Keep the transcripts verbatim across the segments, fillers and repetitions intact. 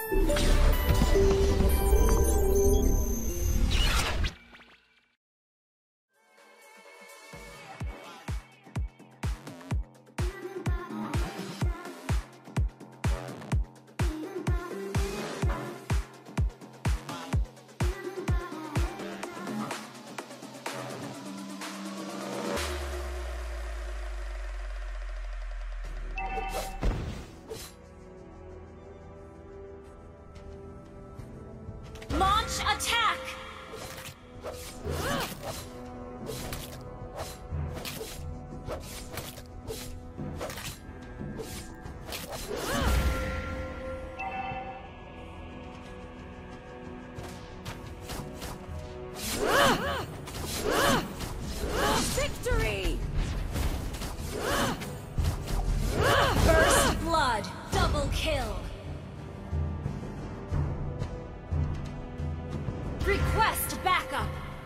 Launch attack! Victory! First blood, double kill. Request backup.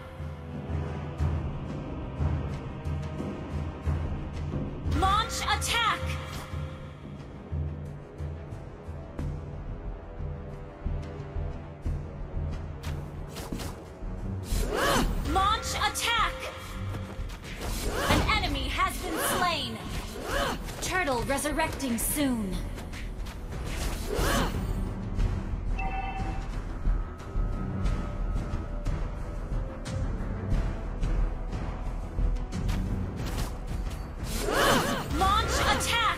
Launch attack. Launch attack. An enemy has been slain. Turtle resurrecting soon. Launch attack.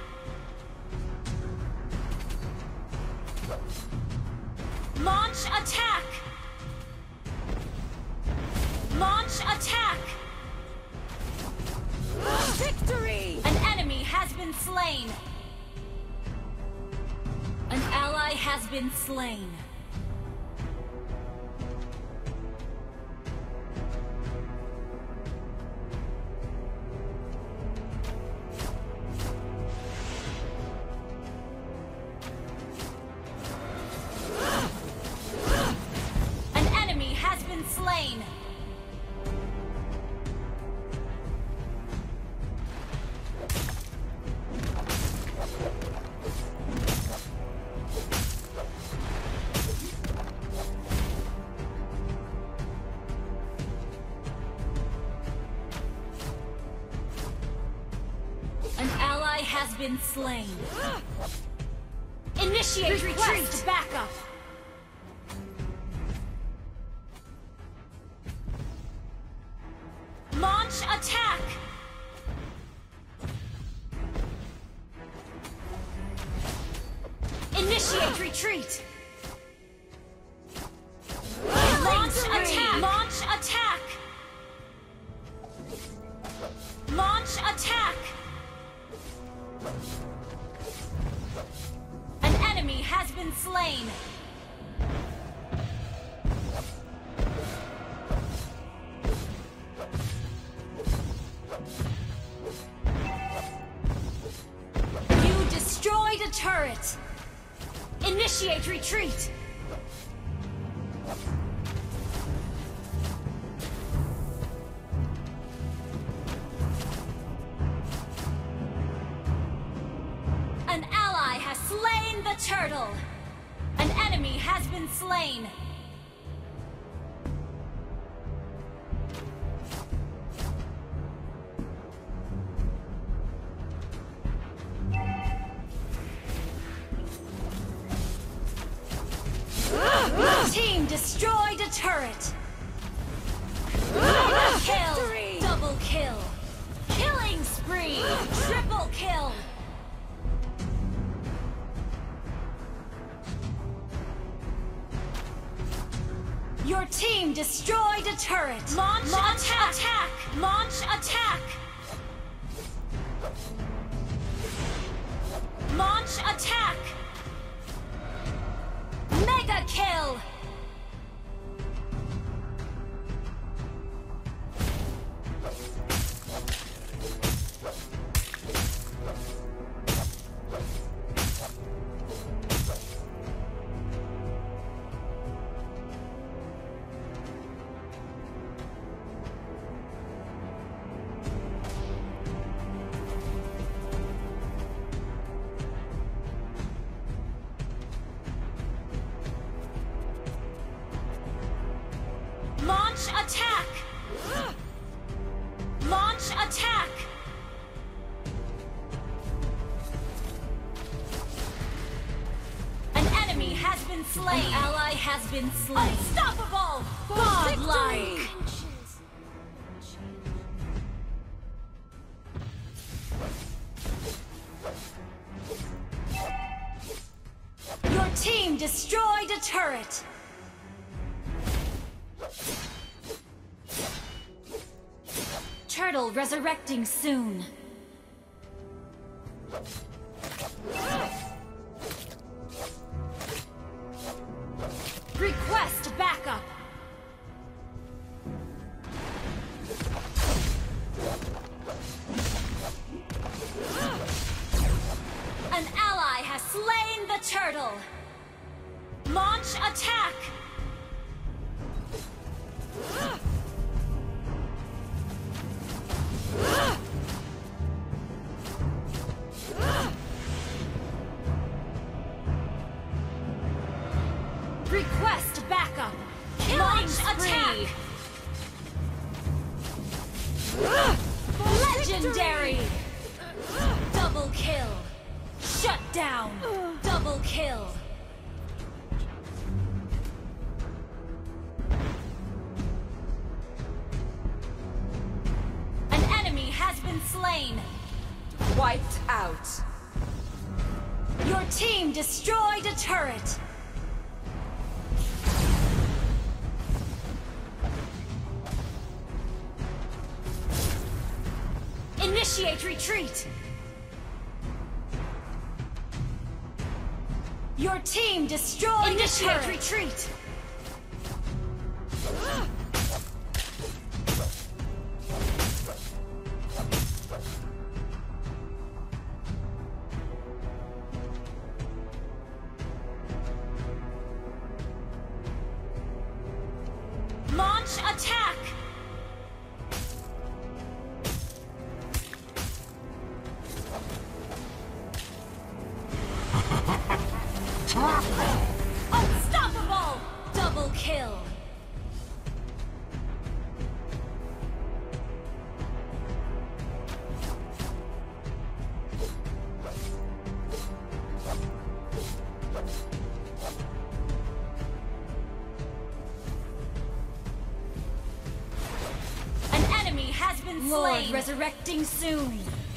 Launch attack. Launch attack. Victory! An enemy has been slain. An ally has been slain. An enemy has been slain. An ally has been slain. Initiate retreat. Backup. Launch attack. Initiate retreat. Launch attack. Launch attack. Launch attack. An enemy has been slain. You destroyed a turret. Initiate retreat. An ally has slain the turtle. An enemy has been slain. Team destroyed a turret. Mega kill. Victory! Double kill. Killing spree. Triple kill. Your team destroyed a turret. Launch, Launch attack. attack. Launch attack. Launch attack. Mega kill. Launch attack! Launch attack! An enemy has been slain. An ally has been slain. Unstoppable! Godlike! Your team destroyed a turret. Turtle resurrecting soon. Request backup. An ally has slain the turtle. Launch attack. Request backup. Launch attack. Legendary. Double kill. Shut down. Double kill. An enemy has been slain. Wiped out. Your team destroyed a turret. Initiate retreat. Your team destroyed Initiate a turret. Retreat. Launch attack. Unstoppable! Double kill! An enemy has been Lord slain! Resurrecting soon!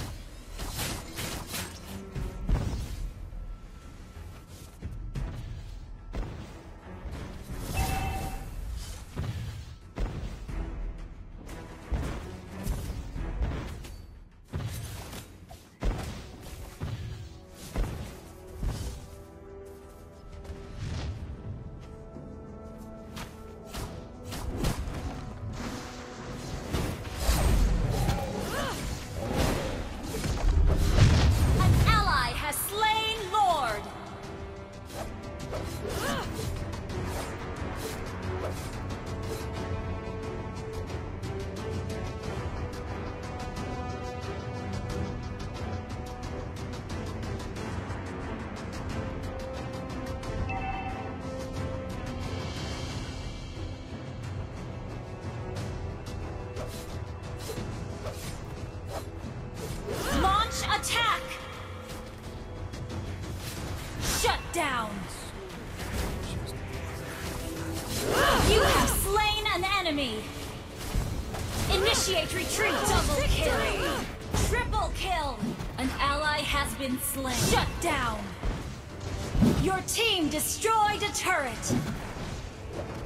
Attack! Shut down! You have slain an enemy! Initiate retreat! Double kill! Triple kill! An ally has been slain. Shut down! Your team destroyed a turret!